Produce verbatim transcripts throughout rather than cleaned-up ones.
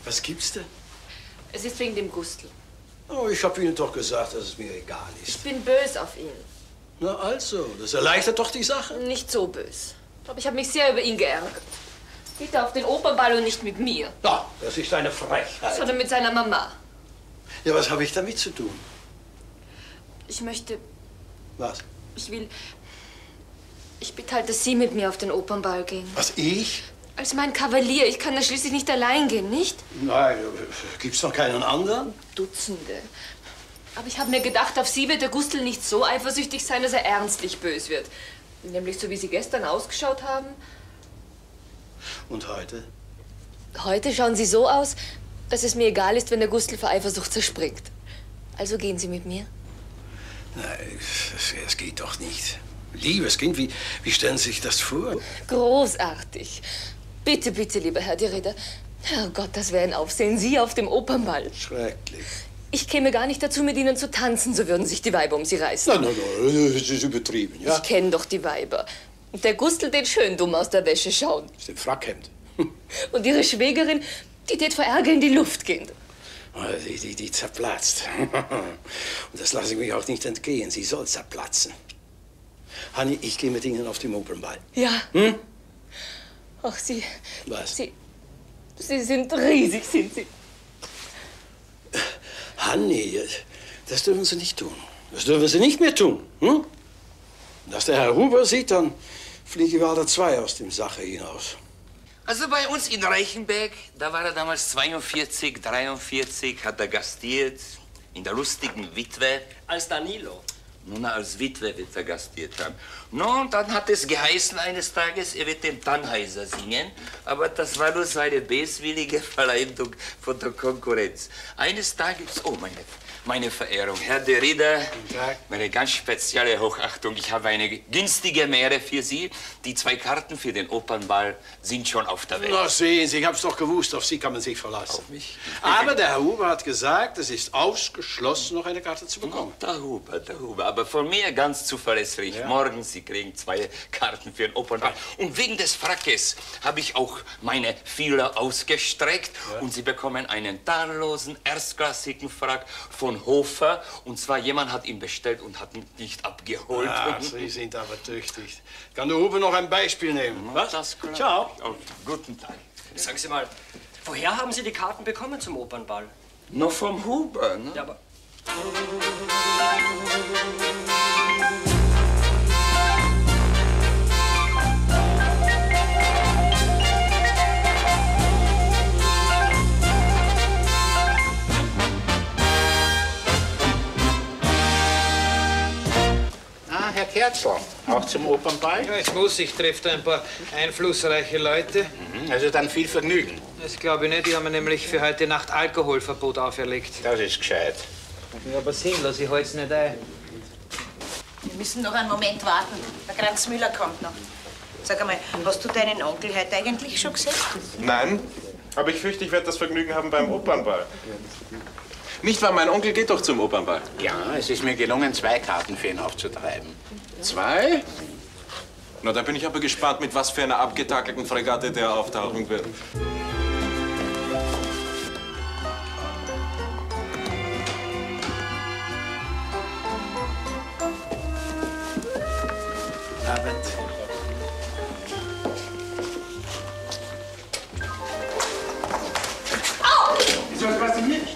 Was gibt's denn? Es ist wegen dem Gustl. Oh, ich habe Ihnen doch gesagt, dass es mir egal ist. Ich bin böse auf ihn. Na also, das erleichtert doch die Sache. Nicht so böse. Aber ich habe mich sehr über ihn geärgert. Geht er auf den Opernball und nicht mit mir. Ja, das ist eine Frechheit. Sondern mit seiner Mama. Ja, was habe ich damit zu tun? Ich möchte... Was? Ich will... Ich bitte halt, dass Sie mit mir auf den Opernball gehen. Was, ich? Als mein Kavalier. Ich kann da schließlich nicht allein gehen, nicht? Nein, gibt's noch keinen anderen? Dutzende. Aber ich habe mir gedacht, auf Sie wird der Gustl nicht so eifersüchtig sein, dass er ernstlich böse wird. Nämlich so, wie Sie gestern ausgeschaut haben. Und heute? Heute schauen Sie so aus, dass es mir egal ist, wenn der Gustl vor Eifersucht zerspringt. Also gehen Sie mit mir. Nein, das, das geht doch nicht. Liebes Kind, wie, wie stellen Sie sich das vor? Großartig. Bitte, bitte, lieber Herr Direder. Herrgott, das wäre ein Aufsehen. Sie auf dem Opernball. Schrecklich. Ich käme gar nicht dazu, mit Ihnen zu tanzen, so würden sich die Weiber um Sie reißen. Nein, nein, nein, das ist übertrieben, ja? Ich kenne doch die Weiber. Und der Gustl den schön dumm aus der Wäsche schauen. Das ist ein Frackhemd. Und Ihre Schwägerin, die tät vor Ärger in die Luft gehen. Die, die, die zerplatzt. Und das lasse ich mich auch nicht entgehen. Sie soll zerplatzen. Hanni, ich gehe mit Ihnen auf den Opernball. Ja. Hm? Ach, Sie... Was? Sie... Sie sind riesig, sind Sie. Hanni, das dürfen Sie nicht tun. Das dürfen Sie nicht mehr tun. Hm? Dass der Herr Huber sieht, dann fliegen wir alle zwei aus dem Sache hinaus. Also bei uns in Reichenberg, da war er damals zweiundvierzig, dreiundvierzig, hat er gastiert in der lustigen Witwe. Als Danilo. Nun, als Witwe wird er gastiert haben. No, und dann hat es geheißen eines Tages, er wird den Tannhäuser singen, aber das war nur so eine böswillige Verleumdung von der Konkurrenz. Eines Tages, oh, meine, meine Verehrung, Herr de Rieder, meine ganz spezielle Hochachtung, ich habe eine günstige Mähre für Sie. Die zwei Karten für den Opernball sind schon auf der Welt. Na sehen Sie, ich hab's doch gewusst, auf Sie kann man sich verlassen. Auf mich? Aber der Herr Huber hat gesagt, es ist ausgeschlossen, noch eine Karte zu bekommen. Der Huber, der Huber, aber von mir ganz zuverlässig. Ja. Morgen, Sie kriegen zwei Karten für den Opernball. Und wegen des Frackes habe ich auch meine Fühler ausgestreckt. Ja. Und Sie bekommen einen tadellosen, erstklassigen Frack von Hofer. Und zwar jemand hat ihn bestellt und hat ihn nicht abgeholt. Ah, Sie sind aber tüchtig. Kann der Huber noch ein Beispiel nehmen? Was? Das klar. Ciao. Oh, guten Tag. Sagen Sie mal, woher haben Sie die Karten bekommen zum Opernball? Noch vom Huber, ne? Ja, aber... Ah, Herr Kerzl, auch zum Opernball? Ja, ich muss. Ich treffe da ein paar einflussreiche Leute. Mhm, also dann viel Vergnügen. Das glaube ich nicht. Die haben mir nämlich für heute Nacht Alkoholverbot auferlegt. Das ist gescheit. Ja, aber sinnlos. Ich halte es nicht ein. Wir müssen noch einen Moment warten. Der Kranz Müller kommt noch. Sag einmal, hast du deinen Onkel heute eigentlich schon gesehen? Nein, aber ich fürchte, ich werde das Vergnügen haben beim Opernball. Nicht wahr, mein Onkel geht doch zum Opernball. Ja, es ist mir gelungen, zwei Karten für ihn aufzutreiben. Zwei? Na, da bin ich aber gespannt, mit was für einer abgetakelten Fregatte der auftauchen wird. Abend. Wieso, was denn nicht?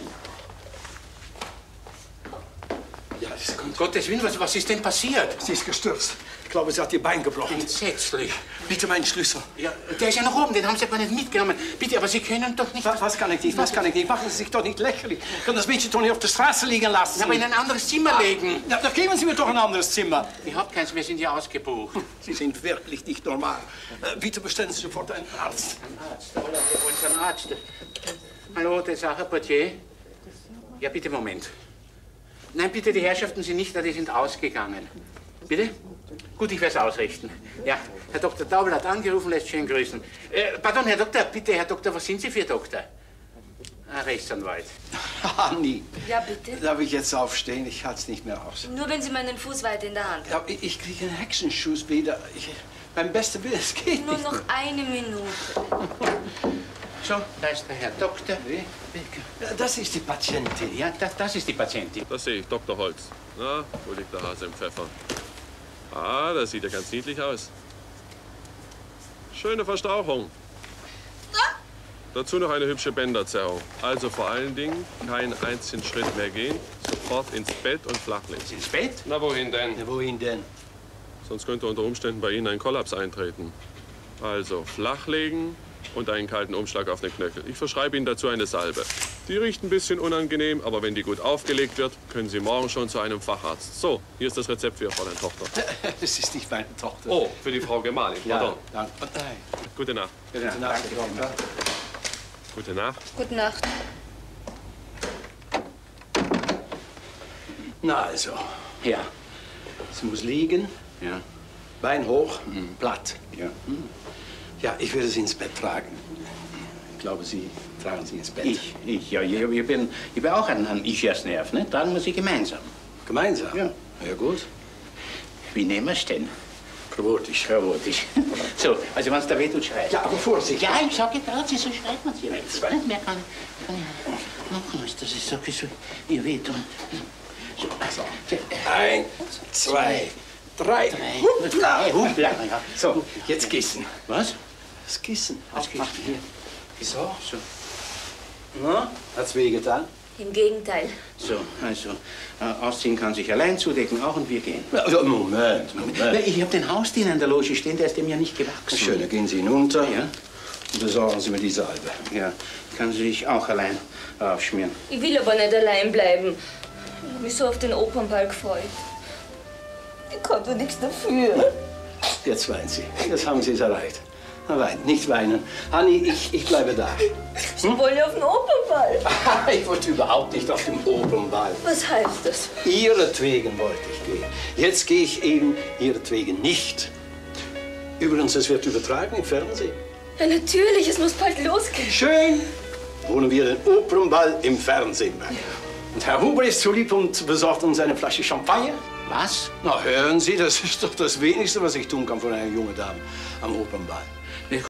Ja, das ist, um Gottes Willen, was, was ist denn passiert? Sie ist gestürzt. Ich glaube, sie hat ihr Bein gebrochen. Entsetzlich. Bitte meinen Schlüssel. Ja, der ist ja noch oben, den haben Sie aber nicht mitgenommen. Bitte, aber Sie können doch nicht... Was, was kann ich nicht, was kann ich nicht? Machen Sie sich doch nicht lächerlich. Ich kann das Mädchen doch nicht auf der Straße liegen lassen. Aber in ein anderes Zimmer legen. Ja, da geben Sie mir doch ein anderes Zimmer. Ich hab keins, wir sind ja ausgebucht. Sie sind wirklich nicht normal. Äh, bitte bestellen Sie sofort einen Arzt. Ein Arzt, oder? Wir wollen einen Arzt. Hallo, der Sache Portier. Ja, bitte, Moment. Nein, bitte, die Herrschaften sind nicht da, die sind ausgegangen. Bitte? Gut, ich werde es ausrichten. Ja, Herr Doktor Taubel hat angerufen, lässt schön grüßen. Äh, pardon, Herr Doktor, bitte, Herr Doktor, was sind Sie für Doktor? Ah, Rechtsanwalt. Hanni. Ja, bitte? Darf ich jetzt aufstehen? Ich halte es nicht mehr aus. Nur wenn Sie meinen Fuß weiter in der Hand haben. Ja, ich, ich kriege einen Hexenschuss wieder. Ich, beim besten Willen, es geht Nur nicht noch mehr. eine Minute. So, da ist der Herr Doktor. Das ist die Patientin. Ja, das, das ist die Patientin. Das sehe ich, Doktor Holz. Na, wo liegt der Hase im Pfeffer? Ah, das sieht ja ganz niedlich aus. Schöne Verstauchung. Dazu noch eine hübsche Bänderzerrung. Also vor allen Dingen keinen einzigen Schritt mehr gehen, sofort ins Bett und flachlegen. Ins Bett? Na, wohin denn? Ja, wohin denn? Sonst könnte unter Umständen bei Ihnen ein Kollaps eintreten. Also flachlegen und einen kalten Umschlag auf den Knöchel. Ich verschreibe Ihnen dazu eine Salbe. Die riecht ein bisschen unangenehm, aber wenn die gut aufgelegt wird, können Sie morgen schon zu einem Facharzt. So, hier ist das Rezept für Ihr Fräulein Tochter. Das ist nicht meine Tochter. Oh, für die Frau Gemahlin. ja, Pardon. danke. Gute Nacht. Gute Nacht. Danke, Doktor. Gute Nacht. Gute Nacht. Na also, Ja. sie muss liegen, Ja. Bein hoch, platt. Ja. Ja, ich werde sie ins Bett tragen. Ich glaube, Sie tragen sie ins Bett. Ich, ich, ja, ich, ich, bin, ich bin auch ein, ein Ischiasnerv, ne? Tragen wir sie gemeinsam. Gemeinsam? Ja. Ja, gut. Wie nehmen wir es denn? Krobotisch. Chaotisch. So, also wenn es da wehtut, schreit. Ja, aber Vorsicht. Ja, ich sage gerade, so schreit man sie. Nicht mehr kann, kann ich machen, als dass ich sage, so ihr wehtun. So, also. Eins, zwei, drei. Drei. Hoppla. Hey, hoppla. Ja. So, jetzt Kissen. Was? Das Kissen. Das Kissen. Hier. So. So, Na, hat's wehgetan? Im Gegenteil. so, also, äh, ausziehen kann sich allein zudecken auch und wir gehen. Ja, ja, Moment, Na, Moment. ich habe den Hausdiener in der Loge stehen, der ist dem ja nicht gewachsen. Schön, dann gehen Sie hinunter Ja, und besorgen Sie mir die Salbe. ja, kann sie sich auch allein aufschmieren. Ich will aber nicht allein bleiben. Ich habe mich so auf den Opernball gefreut. Ich konnte nichts dafür. Jetzt weinen Sie. Jetzt haben Sie es erreicht. Na, weinen, nicht weinen. Hanni, ich, ich bleibe da. Sie wollen ja auf den Opernball. Ich wollte überhaupt nicht auf dem Opernball. Was heißt das? Ihretwegen wollte ich gehen. Jetzt gehe ich eben ihretwegen nicht. Übrigens, es wird übertragen im Fernsehen. Ja, natürlich, es muss bald losgehen. Schön. Holen wir den Opernball im Fernsehen. Und Herr Huber ist so lieb und besorgt uns eine Flasche Champagner. Was? Na, hören Sie, das ist doch das Wenigste, was ich tun kann für eine junge Dame am Opernball.